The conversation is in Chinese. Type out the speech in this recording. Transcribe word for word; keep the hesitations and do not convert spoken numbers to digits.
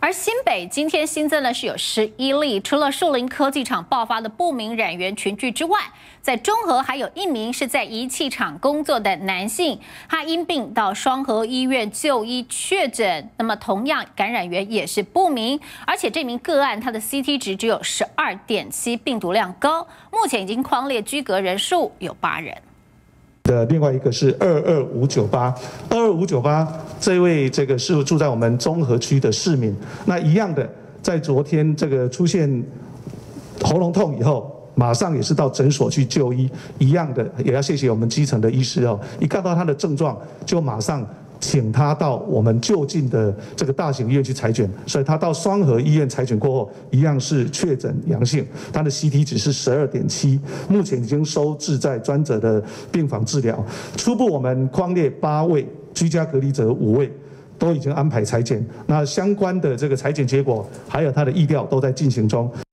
而新北今天新增的是有十一例，除了树林科技厂爆发的不明染源群聚之外，在中和还有一名是在仪器厂工作的男性，他因病到双和医院就医确诊，那么同样感染源也是不明，而且这名个案他的 C T 值只有 十二点七， 病毒量高，目前已经匡列居隔人数有八人。 的另外一个是二二五九八，二二五九八这位这个是住在我们中和区的市民，那一样的，在昨天这个出现喉咙痛以后，马上也是到诊所去就医，一样的也要谢谢我们基层的医师哦，一看到他的症状就马上请他到我们就近的这个大型医院去采检，所以他到双和医院采检过后，一样是确诊阳性，他的 C T 值是 十二点七， 目前已经收治在专责的病房治疗。初步我们匡列八位，居家隔离者五位，都已经安排采检，那相关的这个采检结果还有他的疫调都在进行中。